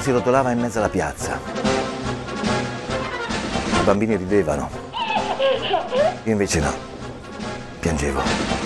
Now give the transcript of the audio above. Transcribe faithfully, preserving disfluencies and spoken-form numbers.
si rotolava in mezzo alla piazza. I bambini ridevano. Io invece no, piangevo.